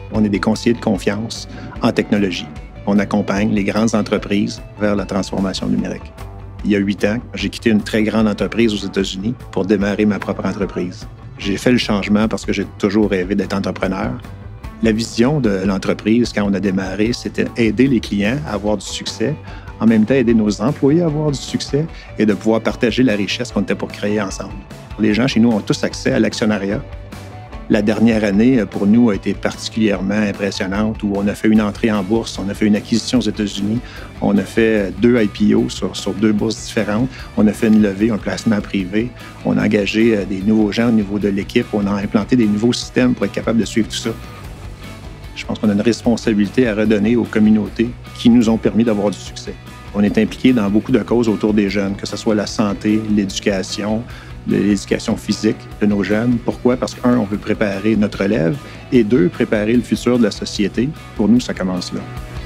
On est des conseillers de confiance en technologie. On accompagne les grandes entreprises vers la transformation numérique. Il y a 8 ans, j'ai quitté une très grande entreprise aux États-Unis pour démarrer ma propre entreprise. J'ai fait le changement parce que j'ai toujours rêvé d'être entrepreneur. La vision de l'entreprise, quand on a démarré, c'était aider les clients à avoir du succès, en même temps aider nos employés à avoir du succès et de pouvoir partager la richesse qu'on était pour créer ensemble. Les gens chez nous ont tous accès à l'actionnariat. La dernière année, pour nous, a été particulièrement impressionnante où on a fait une entrée en bourse, on a fait une acquisition aux États-Unis, on a fait 2 IPO sur 2 bourses différentes, on a fait une levée, un placement privé, on a engagé des nouveaux gens au niveau de l'équipe, on a implanté des nouveaux systèmes pour être capable de suivre tout ça. Je pense qu'on a une responsabilité à redonner aux communautés qui nous ont permis d'avoir du succès. On est impliqué dans beaucoup de causes autour des jeunes, que ce soit la santé, l'éducation physique de nos jeunes. Pourquoi? Parce que, 1, on veut préparer notre relève et 2, préparer le futur de la société. Pour nous, ça commence là.